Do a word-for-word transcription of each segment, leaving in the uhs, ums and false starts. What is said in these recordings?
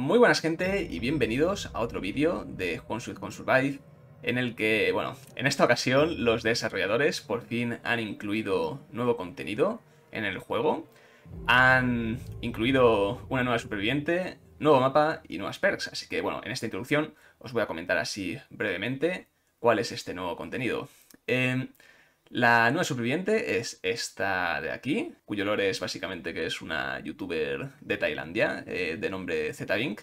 Muy buenas gente y bienvenidos a otro vídeo de Juegos con Survive, en el que, bueno, en esta ocasión los desarrolladores por fin han incluido nuevo contenido en el juego. Han incluido una nueva superviviente, nuevo mapa y nuevas perks, así que bueno, en esta introducción os voy a comentar así brevemente cuál es este nuevo contenido. Eh, La nueva superviviente es esta de aquí, cuyo lore es básicamente que es una youtuber de Tailandia, eh, de nombre Zetabink.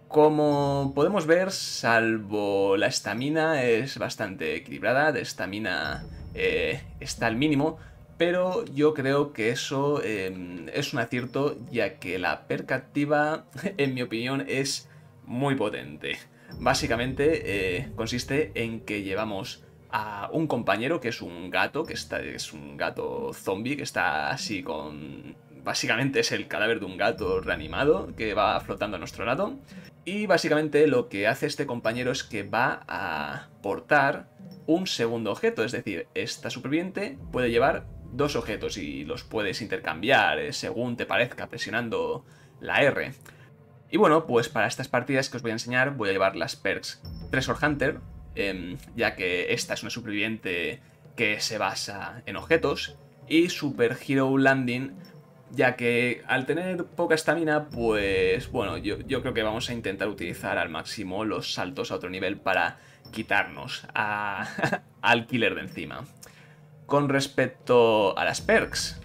Como podemos ver, salvo la estamina, es bastante equilibrada, de estamina eh, está al mínimo, pero yo creo que eso eh, es un acierto, ya que la perk activa, en mi opinión, es muy potente. Básicamente eh, consiste en que llevamos a un compañero que es un gato, que está, es un gato zombie, que está así con... Básicamente es el cadáver de un gato reanimado que va flotando a nuestro lado. Y básicamente lo que hace este compañero es que va a portar un segundo objeto, es decir, esta superviviente puede llevar dos objetos y los puedes intercambiar eh, según te parezca presionando la R. Y bueno, pues para estas partidas que os voy a enseñar voy a llevar las perks Treasure Hunter, eh, ya que esta es una superviviente que se basa en objetos, y Super Hero Landing, ya que al tener poca estamina, pues bueno, yo, yo creo que vamos a intentar utilizar al máximo los saltos a otro nivel para quitarnos a, al killer de encima. Con respecto a las perks,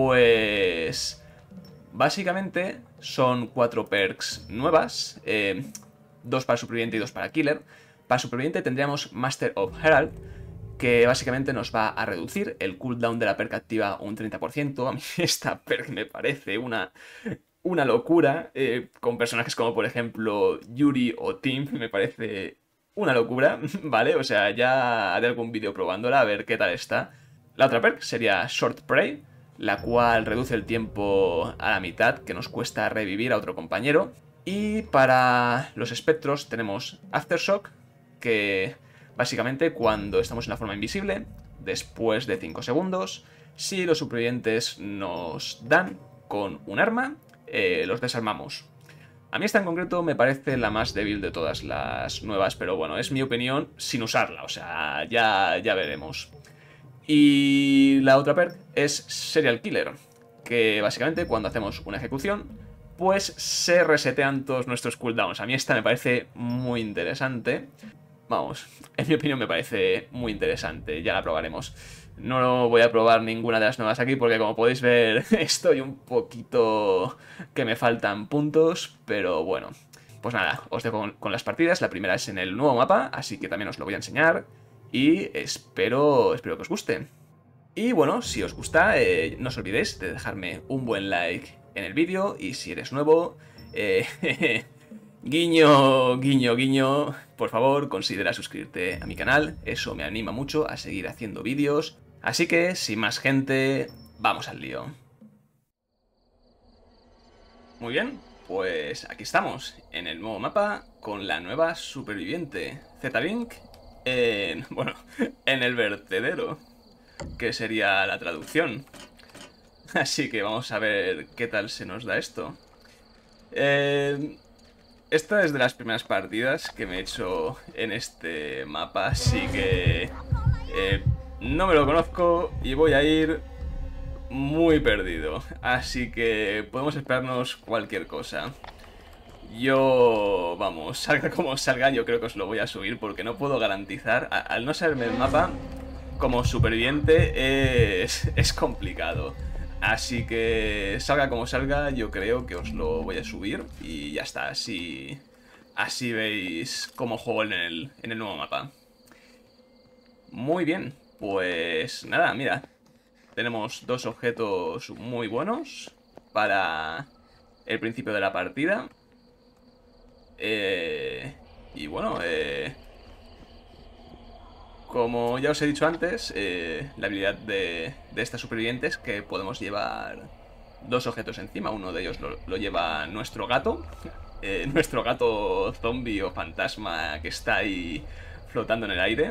pues... básicamente son cuatro perks nuevas, eh, dos para superviviente y dos para killer. Para superviviente tendríamos Master of Herald, que básicamente nos va a reducir el cooldown de la perk activa un treinta por ciento. A mí esta perk me parece una, una locura, eh, con personajes como por ejemplo Yuri o Tim, me parece una locura, ¿vale? O sea, ya haré algún vídeo probándola a ver qué tal está. La otra perk sería Short Prey, la cual reduce el tiempo a la mitad que nos cuesta revivir a otro compañero. Y para los espectros tenemos Aftershock, que básicamente cuando estamos en la forma invisible, después de cinco segundos, si los supervivientes nos dan con un arma, eh, los desarmamos. A mí esta en concreto me parece la más débil de todas las nuevas, pero bueno, es mi opinión sin usarla, o sea, ya, ya veremos. Y la otra perk es Serial Killer, que básicamente cuando hacemos una ejecución, pues se resetean todos nuestros cooldowns. A mí esta me parece muy interesante. Vamos, en mi opinión me parece muy interesante, ya la probaremos. No voy a probar ninguna de las nuevas aquí porque como podéis ver estoy un poquito que me faltan puntos, pero bueno. Pues nada, os dejo con, con las partidas. La primera es en el nuevo mapa, así que también os lo voy a enseñar. Y espero, espero que os guste. Y bueno, si os gusta, eh, no os olvidéis de dejarme un buen like en el vídeo. Y si eres nuevo, eh, guiño, guiño, guiño, por favor considera suscribirte a mi canal. Eso me anima mucho a seguir haciendo vídeos. Así que, sin más gente, vamos al lío. Muy bien, pues aquí estamos, en el nuevo mapa, con la nueva superviviente, Zetabink. En, bueno, en el vertedero, que sería la traducción. Así que vamos a ver qué tal se nos da esto. Eh, esta es de las primeras partidas que me he hecho en este mapa, así que eh, no me lo conozco y voy a ir muy perdido. Así que podemos esperarnos cualquier cosa. Yo, vamos, salga como salga, yo creo que os lo voy a subir porque no puedo garantizar, a, al no saberme el mapa, como superviviente es, es complicado. Así que salga como salga, yo creo que os lo voy a subir y ya está, así, así veis cómo juego en el, en el nuevo mapa. Muy bien, pues nada, mira, tenemos dos objetos muy buenos para el principio de la partida. Eh, y bueno, eh, como ya os he dicho antes, eh, la habilidad de, de esta superviviente es que podemos llevar dos objetos encima. Uno de ellos lo, lo lleva nuestro gato, eh, nuestro gato zombie o fantasma que está ahí flotando en el aire.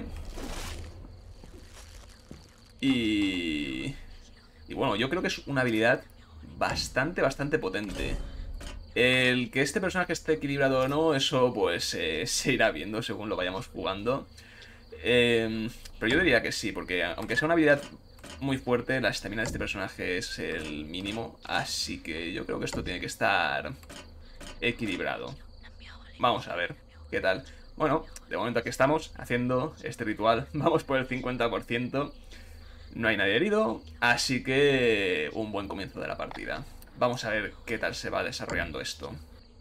Y, y bueno, yo creo que es una habilidad bastante, bastante potente. El que este personaje esté equilibrado o no, eso pues eh, se irá viendo según lo vayamos jugando. Eh, pero yo diría que sí, porque aunque sea una habilidad muy fuerte, la estamina de este personaje es el mínimo. Así que yo creo que esto tiene que estar equilibrado. Vamos a ver qué tal. Bueno, de momento aquí estamos haciendo este ritual. Vamos por el cincuenta por ciento. No hay nadie herido, así que un buen comienzo de la partida. Vamos a ver qué tal se va desarrollando esto.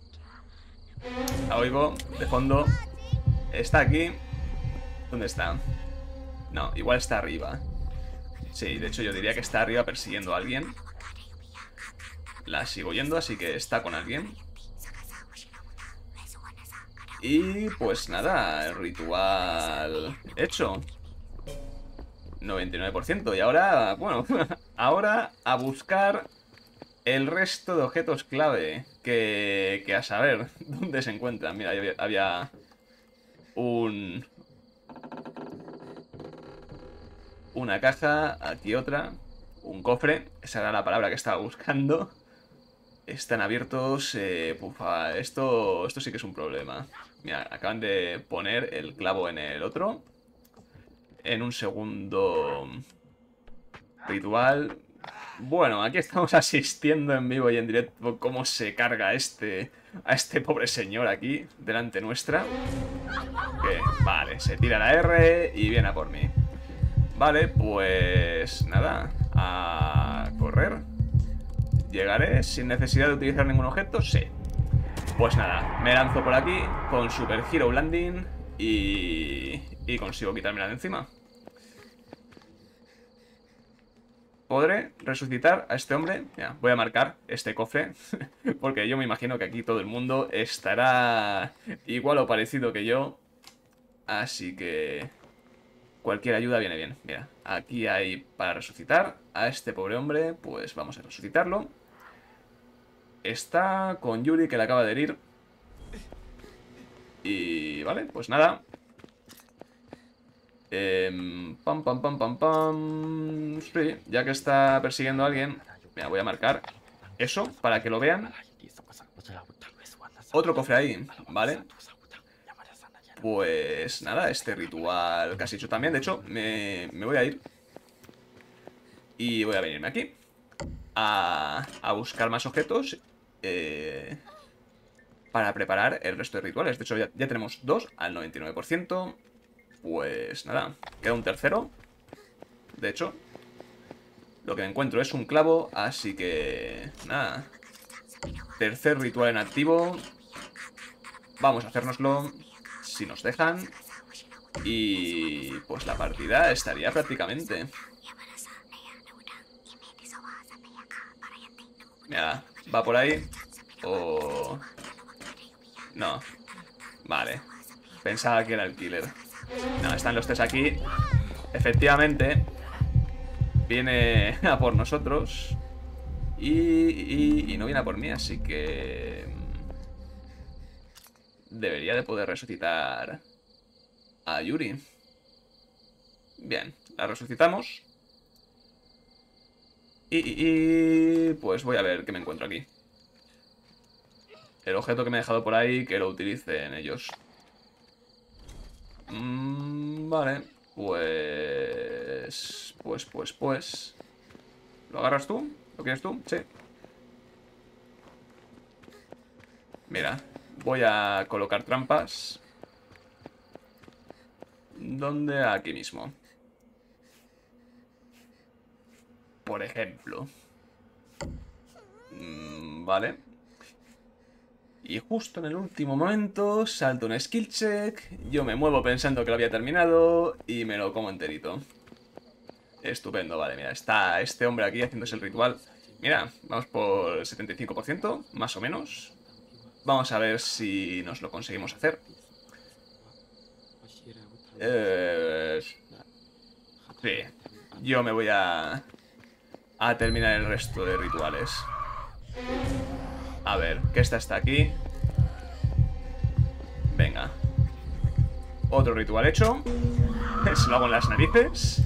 La oigo de fondo. Está aquí. ¿Dónde está? No, igual está arriba. Sí, de hecho yo diría que está arriba persiguiendo a alguien. La sigo yendo, así que está con alguien. Y pues nada, el ritual hecho. noventa y nueve por ciento. Y ahora, bueno, ahora a buscar el resto de objetos clave. Que, que a saber dónde se encuentran. Mira, había, había un... una caja, aquí otra. Un cofre, esa era la palabra que estaba buscando. Están abiertos. Eh, pufa, esto, esto sí que es un problema. Mira, acaban de poner el clavo en el otro. En un segundo ritual. Bueno, aquí estamos asistiendo en vivo y en directo cómo se carga este a este pobre señor aquí delante nuestra. Que, vale, se tira la R y viene a por mí. Vale, pues nada, a correr. ¿Llegaré sin necesidad de utilizar ningún objeto? Sí. Pues nada, me lanzo por aquí con Super Hero Landing y, y consigo quitármela de encima. ¿Podré resucitar a este hombre? Ya, voy a marcar este cofre porque yo me imagino que aquí todo el mundo estará igual o parecido que yo. Así que cualquier ayuda viene bien. Mira, aquí hay para resucitar a este pobre hombre. Pues vamos a resucitarlo. Está con Yuri, que le acaba de herir. Y vale, pues nada. Eh, pam, pam, pam, pam, pam. Sí, ya que está persiguiendo a alguien. Mira, voy a marcar eso para que lo vean. Otro cofre ahí, ¿vale? Pues nada, este ritual casi hecho también. De hecho, me, me voy a ir. Y voy a venirme aquí a, a buscar más objetos eh, para preparar el resto de rituales. De hecho, ya, ya tenemos dos al noventa y nueve por ciento. Pues nada, queda un tercero. De hecho, lo que me encuentro es un clavo, así que nada. Tercer ritual en activo. Vamos a hacérnoslo si nos dejan. Y pues la partida estaría prácticamente. Mira, va por ahí. O... no. Vale. Pensaba que era el killer. No, están los tres aquí. Efectivamente. Viene a por nosotros. Y, y, y no viene a por mí, así que... debería de poder resucitar a Yuri. Bien, la resucitamos. Y, y, y pues voy a ver qué me encuentro aquí. El objeto que me he dejado por ahí, que lo utilicen ellos. Mm, vale, pues... Pues, pues, pues... ¿Lo agarras tú? ¿Lo quieres tú? Sí. Mira, voy a colocar trampas. ¿Dónde? Aquí mismo. Por ejemplo. Mm, vale. Y justo en el último momento salto un skill check. Yo me muevo pensando que lo había terminado y me lo como enterito. Estupendo, vale, mira, está este hombre aquí haciéndose el ritual. Mira, vamos por el setenta y cinco por ciento, más o menos. Vamos a ver si nos lo conseguimos hacer. Eh... Sí, yo me voy a... a terminar el resto de rituales. A ver, que esta está aquí. Venga. Otro ritual hecho. Se lo hago en las narices.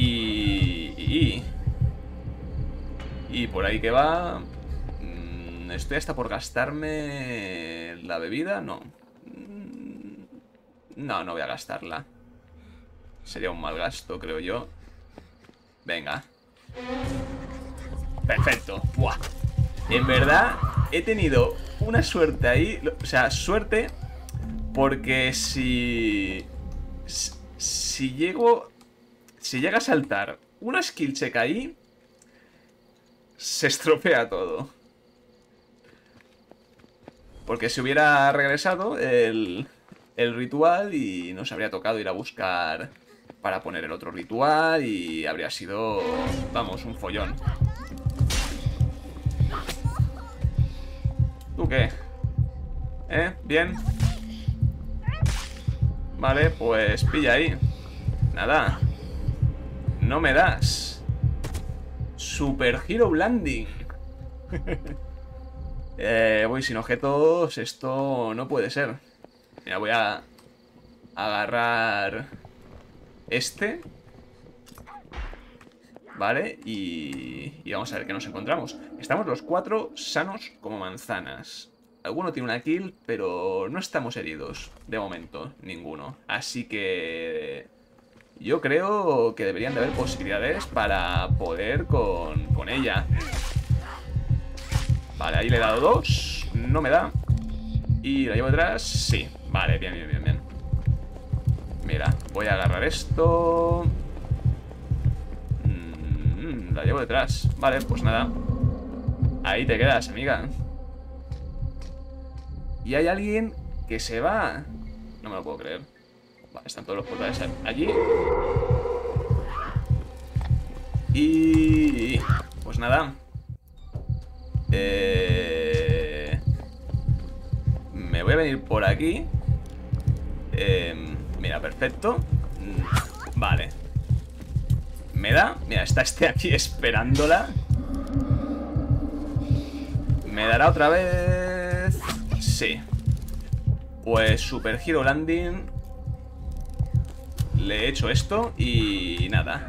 Y... Y, y por ahí que va... Estoy hasta por gastarme la bebida. No. No, no voy a gastarla. Sería un mal gasto, creo yo. Venga. Perfecto. Buah. En verdad, he tenido una suerte ahí. O sea, suerte. Porque si... Si llego... Si llega a saltar una skill check ahí, se estropea todo. Porque si hubiera regresado el, el ritual y nos habría tocado ir a buscar para poner el otro ritual y habría sido, vamos, un follón. ¿Tú qué? ¿Eh? ¿Bien? Vale, pues pilla ahí. Nada. No me das. Super Hero Landing. eh, voy sin objetos. Esto no puede ser. Mira, voy a agarrar este. Vale, y, y vamos a ver qué nos encontramos. Estamos los cuatro sanos como manzanas. Alguno tiene una kill, pero no estamos heridos. De momento, ninguno. Así que... yo creo que deberían de haber posibilidades para poder con, con ella. Vale, ahí le he dado dos. No me da. Y la llevo detrás. Sí, vale, bien, bien, bien, bien. Mira, voy a agarrar esto. mm, La llevo detrás. Vale, pues nada. Ahí te quedas, amiga. Y hay alguien que se va. No me lo puedo creer. Vale, están todos los portales allí. Y... pues nada. Eh... Me voy a venir por aquí. eh... Mira, perfecto. Vale. ¿Me da? Mira, está este aquí esperándola. ¿Me dará otra vez? Sí. Pues Super Hero Landing. Le he hecho esto y nada.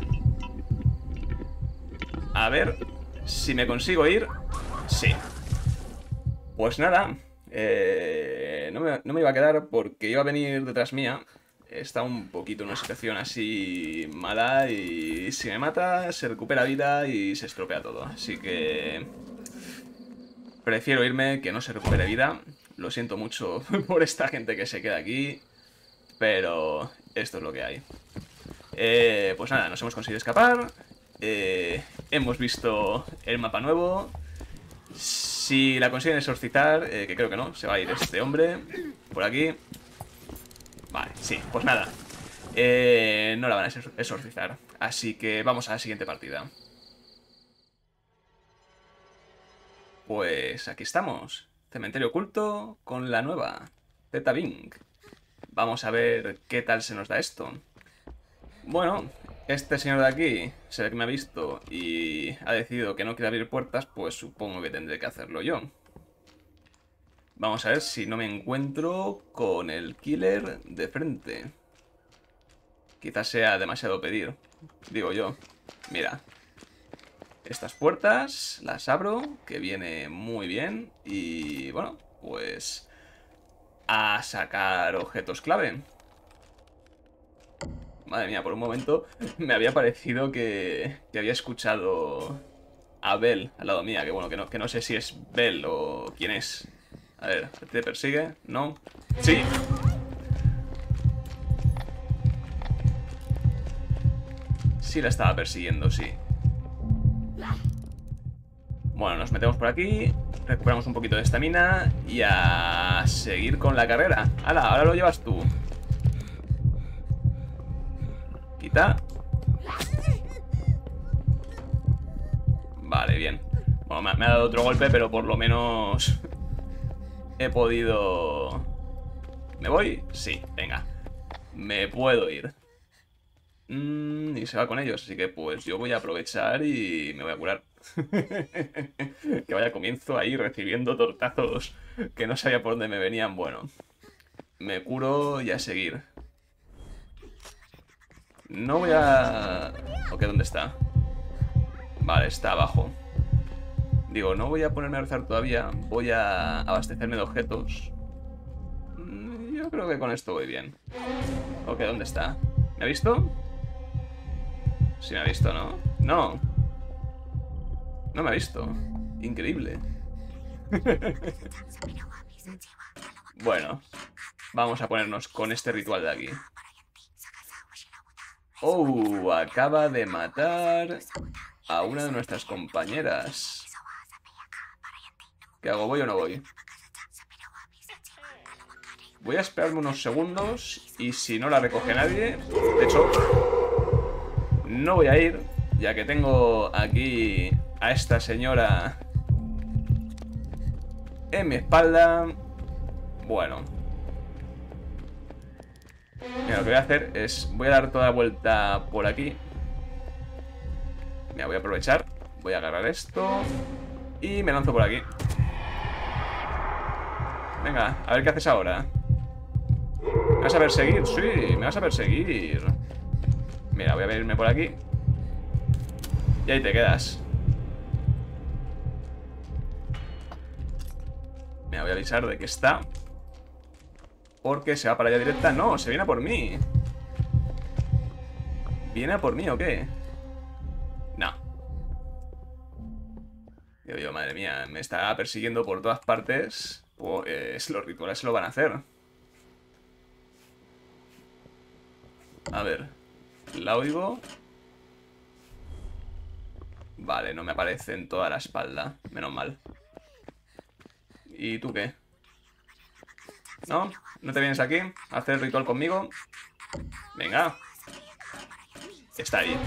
A ver si me consigo ir. Sí. Pues nada. eh, no, me, no me iba a quedar porque iba a venir detrás mía. Está un poquito en una situación así mala y si me mata se recupera vida y se estropea todo. Así que prefiero irme, que no se recupere vida. Lo siento mucho por esta gente que se queda aquí, pero esto es lo que hay. Eh, pues nada, nos hemos conseguido escapar. eh, Hemos visto el mapa nuevo. Si la consiguen exorcizar, eh, que creo que no, se va a ir este hombre por aquí. Vale, sí, pues nada. eh, No la van a exorcizar. Así que vamos a la siguiente partida. Pues aquí estamos. Cementerio oculto con la nueva Theta Bing. Vamos a ver qué tal se nos da esto. Bueno, este señor de aquí se ve que me ha visto y ha decidido que no quiere abrir puertas, pues supongo que tendré que hacerlo yo. Vamos a ver si no me encuentro con el killer de frente. Quizás sea demasiado pedir, digo yo. Mira, estas puertas las abro, que viene muy bien. Y bueno, pues a sacar objetos clave. Madre mía, por un momento me había parecido que, que había escuchado a Bell al lado mía. Que bueno, que no, que no sé si es Bell o quién es. A ver, ¿te persigue? ¿No? ¡Sí! Sí la estaba persiguiendo, sí. Bueno, nos metemos por aquí, recuperamos un poquito de estamina y a seguir con la carrera. ¡Hala! Ahora lo llevas tú. Quita. Vale, bien. Bueno, me ha, me ha dado otro golpe, pero por lo menos he podido... ¿Me voy? Sí, venga. Me puedo ir. Mm, y se va con ellos, así que pues yo voy a aprovechar y me voy a curar. Que vaya comienzo ahí recibiendo tortazos que no sabía por dónde me venían. Bueno, me curo y a seguir. No voy a... ¿Ok? ¿Dónde está? Vale, está abajo. Digo, no voy a ponerme a rezar todavía. Voy a abastecerme de objetos. Yo creo que con esto voy bien. Ok, ¿dónde está? ¿Me ha visto? Sí me ha visto, ¿no? No. No me ha visto. Increíble. Bueno, vamos a ponernos con este ritual de aquí. Oh, acaba de matar a una de nuestras compañeras. ¿Qué hago? ¿Voy o no voy? Voy a esperarme unos segundos y si no la recoge nadie... De hecho, no voy a ir, ya que tengo aquí a esta señora en mi espalda. Bueno. Mira, lo que voy a hacer es... Voy a dar toda la vuelta por aquí. Mira, voy a aprovechar. Voy a agarrar esto y me lanzo por aquí. Venga, a ver qué haces ahora. ¿Me vas a perseguir? Sí, me vas a perseguir. Mira, voy a venirme por aquí. Y ahí te quedas. Mira, voy a avisar de que está. Porque se va para allá directa. No, se viene a por mí. ¿Viene a por mí o qué? No. Digo yo, madre mía, me está persiguiendo por todas partes. Pues los rituales se lo van a hacer. A ver, la oigo. Vale, no me aparece en toda la espalda. Menos mal. ¿Y tú qué? ¿No? ¿No te vienes aquí a hacer el ritual conmigo? Venga. Está ahí.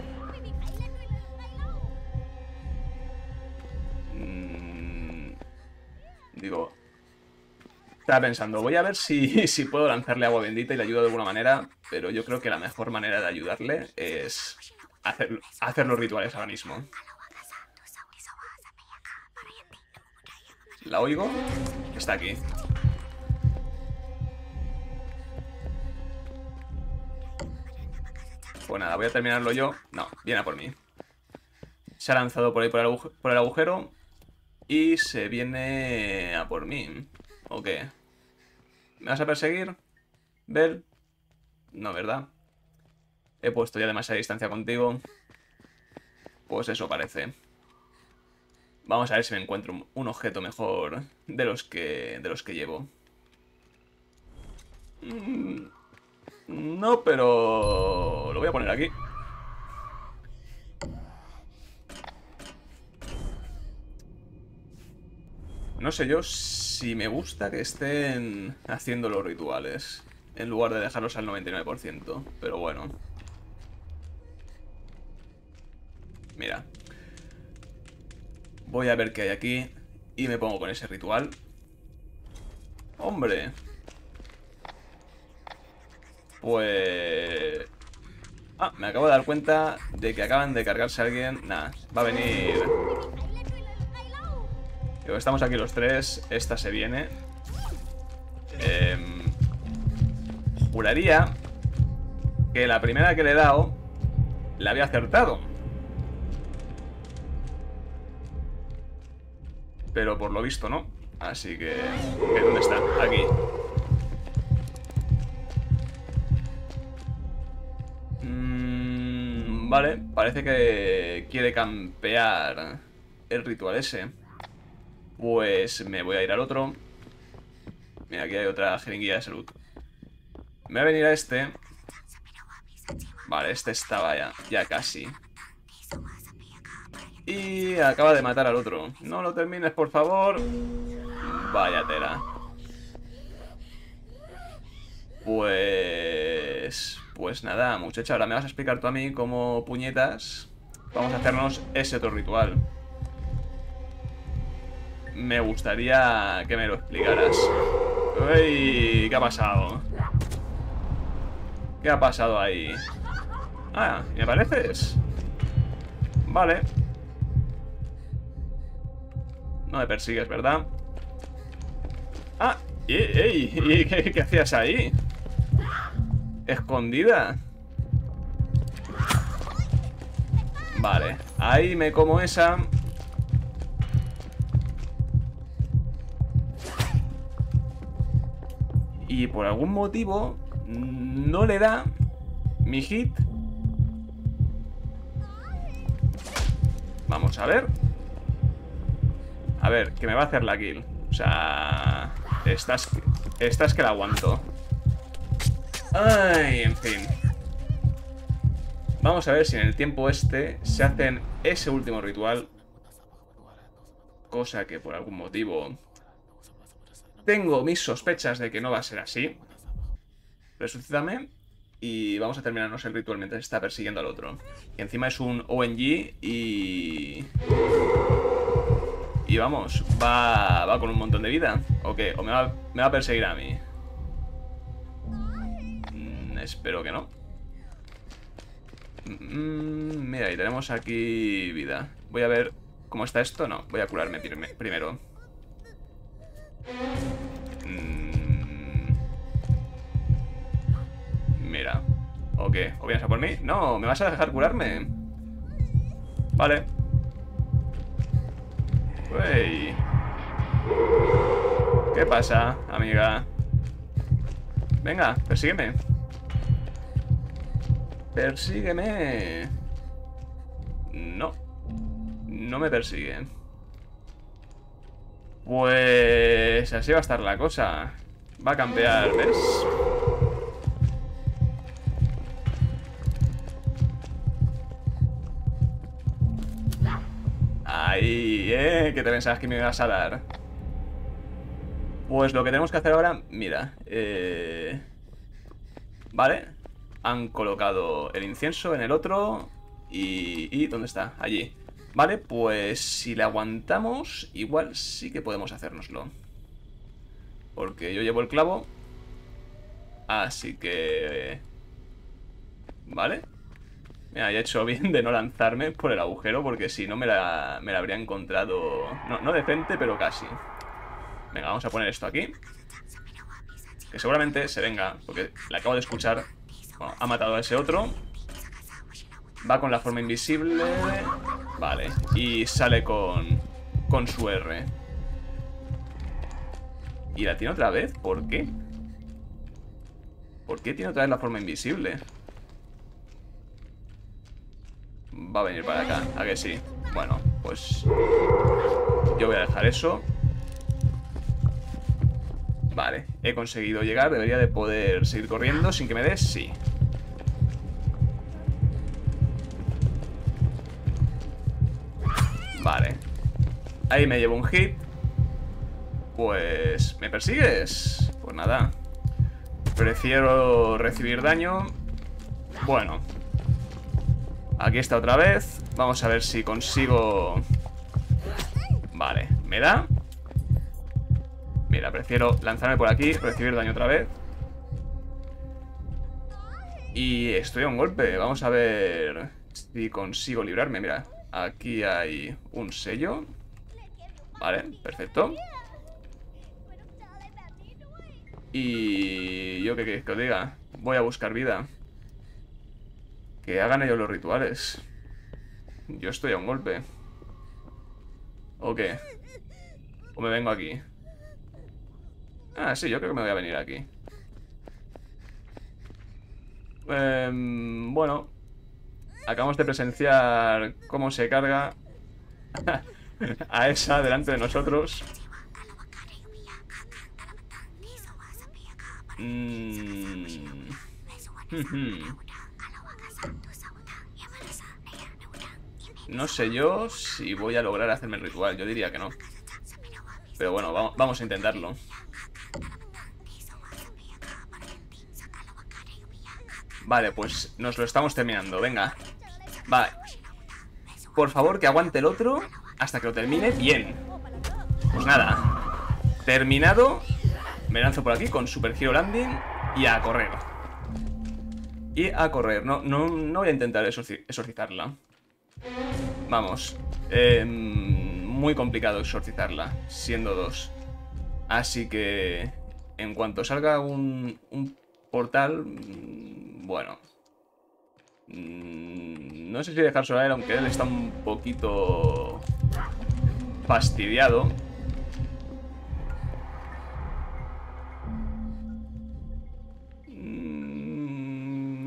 Mm, digo... Estaba pensando, voy a ver si, si puedo lanzarle agua bendita y le ayudo de alguna manera, pero yo creo que la mejor manera de ayudarle es hacer, hacer los rituales ahora mismo. ¿La oigo? Está aquí. Pues nada, voy a terminarlo yo. No, viene a por mí. Se ha lanzado por ahí por el, agujero, por el agujero y se viene a por mí. ¿O qué? ¿Me vas a perseguir? ¿Bel? No, ¿verdad? He puesto ya demasiada distancia contigo. Pues eso parece. Vamos a ver si me encuentro un objeto mejor de los que, de los que llevo. Mm, no, pero... lo voy a poner aquí. No sé yo si me gusta que estén haciendo los rituales en lugar de dejarlos al noventa y nueve por ciento, pero bueno. Mira. Voy a ver qué hay aquí y me pongo con ese ritual. ¡Hombre! Pues... Ah, me acabo de dar cuenta de que acaban de cargarse a alguien. Nah, va a venir... Estamos aquí los tres. Esta se viene. Eh, juraría que la primera que le he dado la había acertado. Pero por lo visto no. Así que... ¿que ¿Dónde está? Aquí. Mm, vale, parece que quiere campear el ritual ese. Pues me voy a ir al otro. Mira, aquí hay otra jeringuilla de salud. Me voy a venir a este. Vale, este estaba ya, ya casi. Y acaba de matar al otro. No lo termines, por favor. Vaya tela. Pues... Pues nada, muchacha. Ahora me vas a explicar tú a mí cómo puñetas vamos a hacernos ese otro ritual. Me gustaría que me lo explicaras. Uy, ¿qué ha pasado? ¿Qué ha pasado ahí? Ah, ¿me pareces? Vale. No me persigues, ¿verdad? Ah, ey, ey, ¿qué, qué hacías ahí? Escondida. Vale, ahí me como esa. Y por algún motivo no le da mi hit. Vamos a ver. A ver, que me va a hacer la kill. O sea... Estás, estás que la aguanto. Ay, en fin. Vamos a ver si en el tiempo este se hacen ese último ritual. Cosa que por algún motivo tengo mis sospechas de que no va a ser así. Resucítame y vamos a terminarnos el ritual mientras está persiguiendo al otro. Y encima es un O N G y... Y vamos, va, va con un montón de vida. ¿O qué? ¿O me va, me va a perseguir a mí? Mm, espero que no. Mm, mira, y tenemos aquí vida. Voy a ver cómo está esto. No, voy a curarme primero. Mm, mira. ¿O qué? ¿O vienes a por mí? No, ¿me vas a dejar curarme? Vale. Wey. ¿Qué pasa, amiga? Venga, persígueme. Persígueme. No. No me persigue. Pues así va a estar la cosa. Va a campear, ¿ves? Ahí, ¿eh? ¿Qué te pensabas que me ibas a dar? Pues lo que tenemos que hacer ahora... Mira, eh... Vale. Han colocado el incienso en el otro. Y... ¿Y dónde está? Allí. Vale, pues si le aguantamos, igual sí que podemos hacérnoslo. Porque yo llevo el clavo. Así que... Vale. Mira, ya he hecho bien de no lanzarme por el agujero, porque si no me la, me la habría encontrado... No, no decente, pero casi. Venga, vamos a poner esto aquí. Que seguramente se venga, porque le acabo de escuchar. Bueno, ha matado a ese otro. Va con la forma invisible. Vale, y sale con, con su R. ¿Y la tiene otra vez? ¿Por qué? ¿Por qué tiene otra vez la forma invisible? Va a venir para acá, ¿a que sí? Bueno, pues yo voy a dejar eso. Vale, he conseguido llegar. Debería de poder seguir corriendo sin que me des, sí. Vale. Ahí me llevo un hit. Pues... ¿me persigues? Pues nada. Prefiero recibir daño. Bueno. Aquí está otra vez. Vamos a ver si consigo... Vale, ¿me da? Mira, prefiero lanzarme por aquí, recibir daño otra vez. Y estoy a un golpe. Vamos a ver si consigo librarme. Mira, aquí hay un sello. Vale, perfecto. Y... ¿yo qué queréis que os diga? Voy a buscar vida. Que hagan ellos los rituales. Yo estoy a un golpe. ¿O qué? ¿O me vengo aquí? Ah, sí, yo creo que me voy a venir aquí. eh, Bueno, acabamos de presenciar cómo se carga a esa delante de nosotros. mm. No sé yo si voy a lograr hacerme el ritual. Yo diría que no. Pero bueno, vamos, vamos a intentarlo. Vale, pues nos lo estamos terminando. Venga. Vale. Por favor, que aguante el otro hasta que lo termine bien. Pues nada. Terminado. Me lanzo por aquí con Super Hero Landing. Y a correr. Y a correr. No, no, no voy a intentar exorcizarla. Vamos. Eh, muy complicado exorcizarla, siendo dos. Así que... en cuanto salga un, un portal... Bueno. No sé si dejárselo a él, aunque él está un poquito... fastidiado.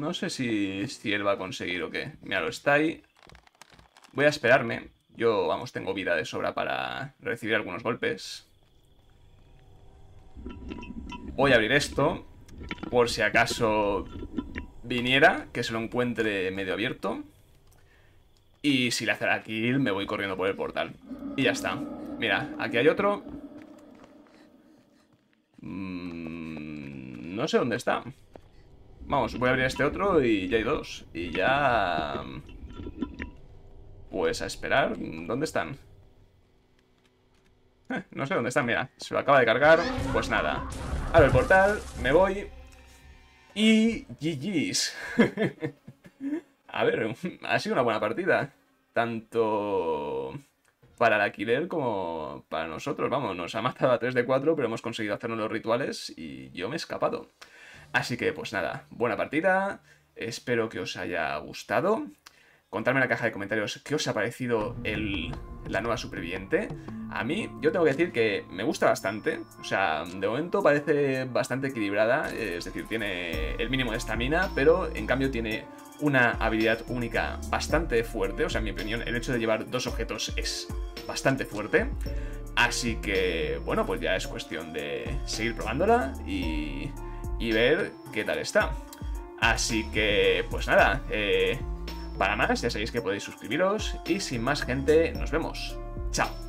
No sé si, si él va a conseguir o qué. Mira, lo está ahí. Voy a esperarme. Yo, vamos, tengo vida de sobra para recibir algunos golpes. Voy a abrir esto, por si acaso viniera, que se lo encuentre medio abierto. Y si le hace la kill, me voy corriendo por el portal. Y ya está. Mira, aquí hay otro. Mm, no sé dónde está. Vamos, voy a abrir este otro y ya hay dos. Y ya... Pues a esperar. ¿Dónde están? Eh, no sé dónde están, mira. Se lo acaba de cargar. Pues nada. Abro el portal, me voy. Y... G G's. A ver, ha sido una buena partida. Tanto para la killer como para nosotros. Vamos, nos ha matado a tres de cuatro, pero hemos conseguido hacernos los rituales y yo me he escapado. Así que, pues nada, buena partida. Espero que os haya gustado. Contadme en la caja de comentarios qué os ha parecido el, la nueva superviviente. A mí, yo tengo que decir que me gusta bastante. O sea, de momento parece bastante equilibrada. Es decir, tiene el mínimo de estamina, pero en cambio tiene una habilidad única bastante fuerte. O sea, en mi opinión, el hecho de llevar dos objetos es bastante fuerte. Así que, bueno, pues ya es cuestión de seguir probándola y, y ver qué tal está. Así que, pues nada, eh... para más, ya sabéis que podéis suscribiros y sin más gente, nos vemos. Chao.